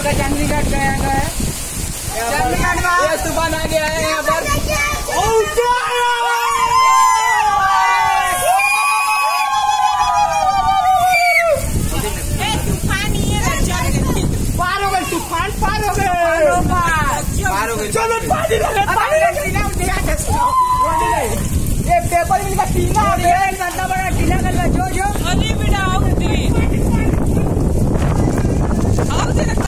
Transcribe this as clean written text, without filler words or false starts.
का जंगली घाट गया है। ये तूफान आ गया है यहाँ पर। तूफान पार हो गए। चलो पानी ये पेपर मिल का